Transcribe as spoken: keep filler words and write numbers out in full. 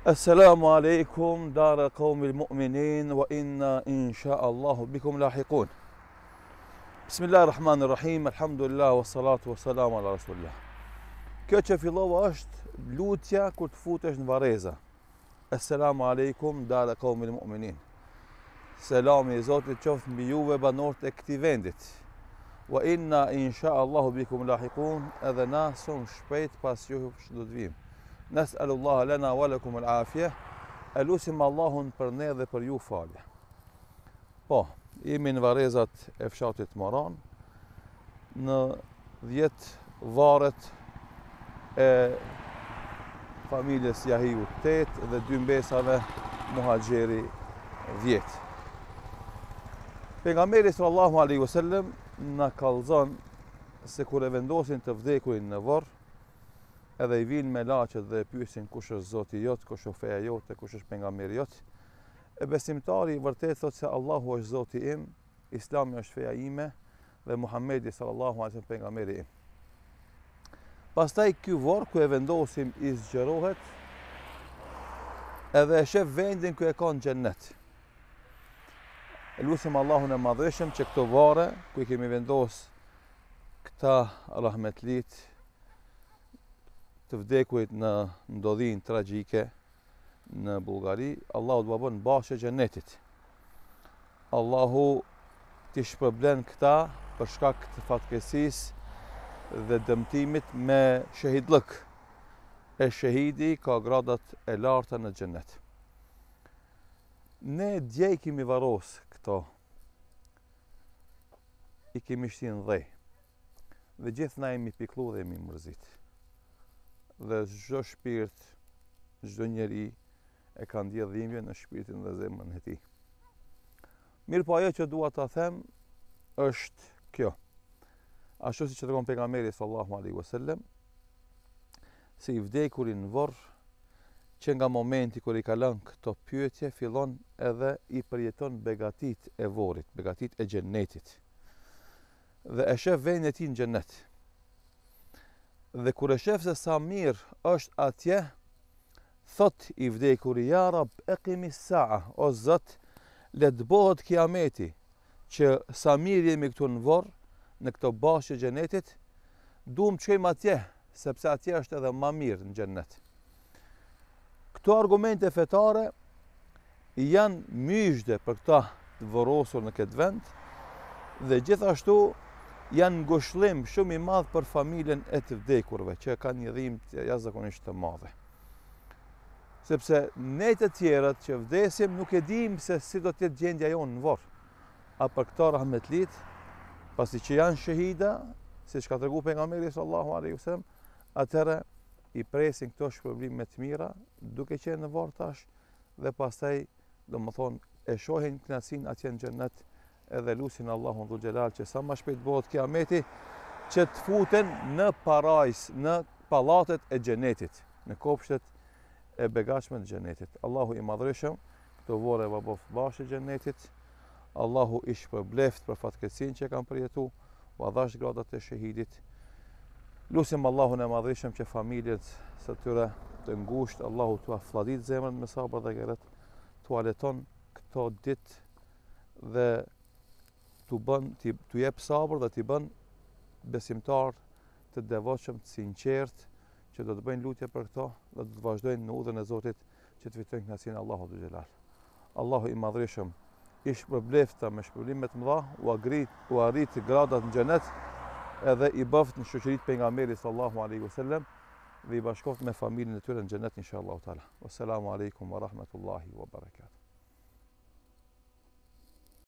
السلام عليكم دار قوم المؤمنين وإنا إن شاء الله بكم لاحقون. بسم الله الرحمن الرحيم. الحمد لله والصلاة والسلام على رسول الله. Kjo që fillova është lutja kur të futesh në vareza. Assalamu alaikum dara qaumil mu'minin. Selami i Zotit qoftë mbi juve banorët e këtij vendit. Wa inna insha Allahu bikum lahiqun, edhe na shumë shpejt pas jush do të vim. Nas'alullaha lana wa lakum al-afiyah. Elusim Allahun për ne dhe për ju falje. Po, jemi në varezat e fshatit Moran, në dhjetë varet e familjes Jahiu tetë dhe dy mbesave Muhaxheri dhjetë. Pejgamberi sallallahu alaihi wasallam na kallzon se kur e vendosin të vdekurin në varr, edhe i vinë me laçet dhe e pyesin kush është Zoti jot, kush është feja jote, kush është pejgamberi jot. E besimtari vërtet thot se Allahu është Zoti im, Islami është feja ime dhe Muhamedi sallallahu alaihi wasallam pejgamberi im. Pastaj ky varr ku e vendosim i zgjerohet edhe e shef vendin ku e ka në xhennet. Lutim Allahun e Madhëshëm që këto varre ku i kemi vendos këta rahmetlit të vdekurit në ndodhin tragjike në Bullgari, Allahu të babon bashkë e xhennetit. Allahu t'i shpërblen këta për shkak të fatkeqësisë dhe dëmtimit me shahidllëk. E shahidi ka gradat e larta në xhennet. Ne dje i kemi varros këto. I kemi shtin dhej. Dhe gjithë na jemi piklu dhe jemi mërzit. Dhe çdo shpirt, çdo njeri e ka ndjedh dhimbje në shpirtin dhe zemrën e tij. Mirë po ajo që dua ta them është kjo. Ashtu siç tregon pejgamberi sallallahu alaihi wasallam, se i vdekurin në varr, që nga momenti kur i ka lënë këto pyetje fillon edhe i përjeton begatit e varrit, begatit e xhennetit. Dhe e shef vendin e tij në xhennet. Dhe kur e shef se sa mirë është atje, thot i vdekuri, ja Rab, eqimi sa'a, o Zot, le të bëhet kiameti, që sa mirë jemi këtu në varr, në këto bashkë xhenetit, duam të shkojmë atje, sepse atje është edhe më mirë në xhennet. Këto argumente fetare janë myshde për këta të varrosur në këtë vend dhe gjithashtu janë ngushëllim shumë i madh për familjen e të vdekurve që kanë një dhimbje jashtëzakonisht të madhe. Sepse ne të tjerët që vdesim nuk e dim se si do të jetë gjendja jonë në varr. A për këta rahmetlit, pasi që janë shahida, siç ka treguar pejgamberi sallallahu alaihi wasallam, atëherë i presin këto shpërblime të mira, duke qenë në varr tash, dhe pastaj domethënë e shohin kënaqësinë atje në xhennet, edhe lutin Allahun dhul xhelal që sa më shpejt bëhet kiameti, që të futen në parajs, në pallatet e xhenetit, në kopshtet e begatshme të xhenetit. Allahu i Madhërisëm këto varre vabof bashkë të xhenetit. Allahu i shpërbleft për fatkeqësinë që kanë përjetuar, u dhash gradat e shahidit. Lutim Allahun e Madhërisëm që familjet së tyre të ngushtë, Allahu t'u aflladit zemrën me sabër dhe gëret, t'u aleton këto ditë dhe t'u bën, t'u jep sabër dhe t'i bën besimtar të devotshëm, të sinqert, që do të bëjnë lutje për këto dhe do të vazhdojnë në udhën e Zotit që të fitojnë kënaqësinë e Allahut dhul xhelal. Allahu i Madhërisëm i shpërblefta me shpërblime të mëdha, u agrit, u arrit gradat në xhenet, edhe i bëft në shoqëritë e pejgamberit sallallahu alaihi wasallam dhe i bashkoft me familjen e tyre në xhenet inshallah taala. Wassalamu alaikum wa rahmatullahi wa barakatuh.